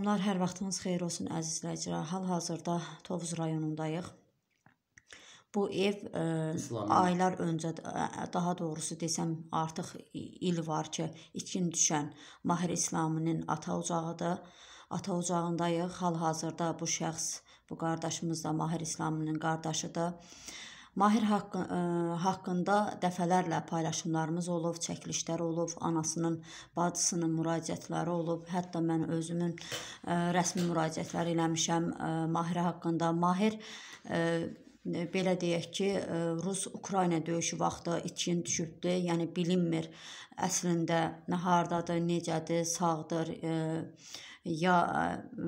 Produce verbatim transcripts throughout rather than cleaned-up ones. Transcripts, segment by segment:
Salamlar, hər vaxtınız xeyir olsun əziz izləyicilər. Hal-hazırda Tovuz rayonundayıq. Bu ev ə, aylar öncə, daha doğrusu desəm artıq il var ki, itkin düşən Mahir İslaminin ata ocağıdır. Ata ocağındayıq. Hal-hazırda bu şəxs, bu qardaşımız da Mahir İslaminin qardaşıdır. Mahir haqqı, ə, haqqında dəfələrlə paylaşımlarımız olub, çəkilişlər olub, anasının, bacısının müraciətləri olub. Hətta mən özümün ə, rəsmi müraciətləri eləmişəm ə, Mahir haqqında. Mahir ə, belə deyək ki, Rus-Ukrayna döyüşü vaxtı itkin düşübdür. Yəni bilinmir əslində hardadır, necədir, sağdır ə, ya ə,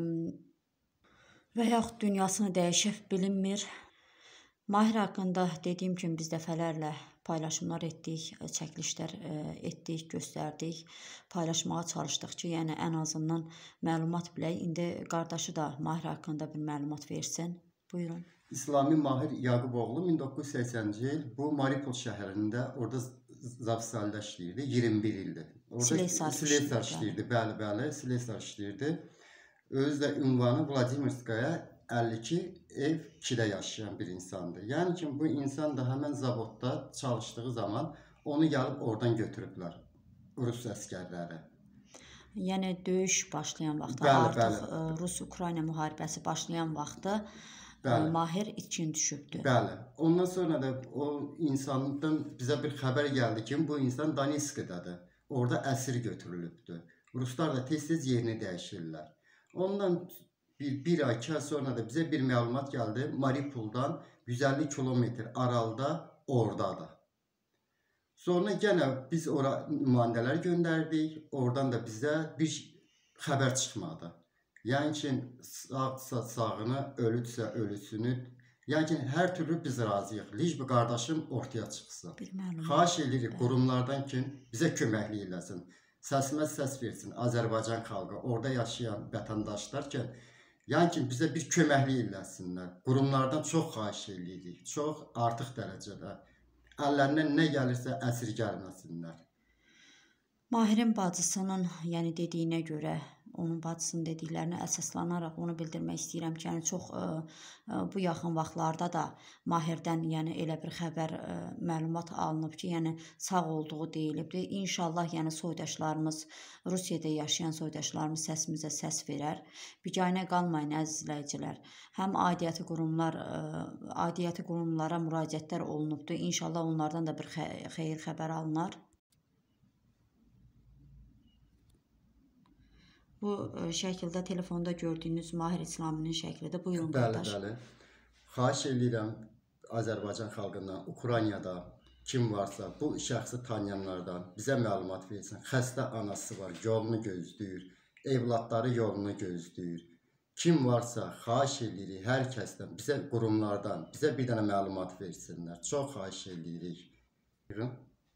və yaxud dünyasını dəyişib bilinmir. Mahir haqqında dediyim kimi biz dəfələrlə paylaşımlar etdik, çəkilişlər etdik, göstərdik, paylaşmağa çalışdıq ki, yəni ən azından məlumat bilək. İndi qardaşı da Mahir haqqında bir məlumat versin. Buyurun. İslami Mahir Yaquboğlu min doqquz yüz səksəninci il bu Mariupol şəhərində orada Zavsalda işləyirdi, iyirmi bir ildir. Slesar işləyirdi, bəli, bəli, Slesar işləyirdi. Özü də ünvanı Vladimirskaya əlli iki ev ikidə yaşayan bir insandır. Yəni ki, bu insan da həmən zavodda çalışdığı zaman onu gəlib oradan götürüblər, Rus əskərləri. Yəni döyüş başlayan vaxtda, bəli, artıq bəli. Rus-Ukrayna müharibəsi başlayan vaxtda bəli. Mahir itkin düşübdür. Bəli. Ondan sonra da o insandan bizə bir xəbər gəldi ki, bu insan Donetskdadır. Orada əsir götürülübdür. Ruslar da tez-tez yerini dəyişirlər. Ondan Bir, bir ay, iki ay sonra da bizə bir məlumat gəldi. Mariupoldan yüz əlli kilometr aralıda oradadır. Sonra yenə biz ora nümayəndələr göndərdik. Oradan da bizə bir xəbər çıxmadı. Yəni ki, sağdırsa sağını, ölüdürsə ölüsünü. Yəni ki, hər türlü biz razıyıq. Lic bir qardaşım ortaya çıxsın. Xahiş edirik qurumlardan ki, bizə köməklik eləsin. Səsimə səs versin Azərbaycan xalqı, orada yaşayan vətəndaşlar ki, yəni ki, bizə bir köməklik eləsinlər. Qurumlardan çox xahiş edirik, çox artıq dərəcədə. Əllərindən nə gəlirsə əsir gəlməsinlər. Mahirin bacısının, yəni dediyinə görə, onun bacısının dediklərinə əsaslanaraq onu bildirmək istəyirəm ki, yəni çox ə, ə, bu yaxın vaxtlarda da Mahirdən yəni elə bir xəbər ə, məlumat alınıb ki, yəni sağ olduğu deyilibdir. İnşallah yəni soydaşlarımız, Rusiyada yaşayan soydaşlarımız səsimizə səs verər. Biganə qalmayın əziz izləyicilər. Həm aidiyyəti qurumlar, ə, aidiyyəti qurumlara müraciətlər olunubdur. İnşallah onlardan da bir xeyir xəbər alınar. Bu şəkildə telefonda gördüyünüz Mahir İslaminin şəklidir. Buyurun qardaş. Bəli, bəli. Xahiş edirəm Azərbaycan xalqından, Ukraynada kim varsa bu şəxsi tanıyanlardan bizə məlumat versin. Xəstə anası var, yolunu gözləyir, evladları yolunu gözləyir. Kim varsa xahiş edirik hər kəsdən, bizə qurumlardan, bizə bir dənə məlumat versinlər. Çox xahiş edirik. Buyurun.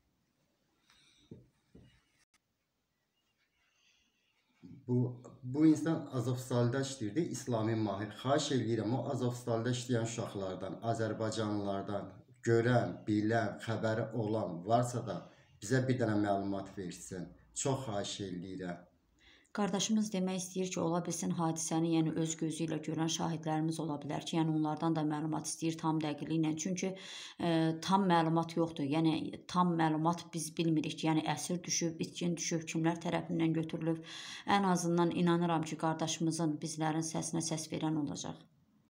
Bu, bu insan Azovstalda işləyirdi, İslami Mahir. Xahiş edirəm o Azovstalda işləyən uşaqlardan, Azərbaycanlılardan görən, bilən, xəbəri olan varsa da bizə bir dənə məlumat versin. Çox xahiş edirəm. Qardaşımız demək istəyir ki, ola bilsin hadisəni yəni öz gözü ilə görən şahidlərimiz ola bilər ki, yəni onlardan da məlumat istəyir tam dəqiqliklə. Çünki e, tam məlumat yoxdur. Yəni tam məlumat biz bilmirik ki, yəni əsir düşüb, itkin düşüb, kimlər tərəfindən götürülüb. Ən azından inanıram ki, qardaşımızın bizlərin səsinə səs verən olacaq.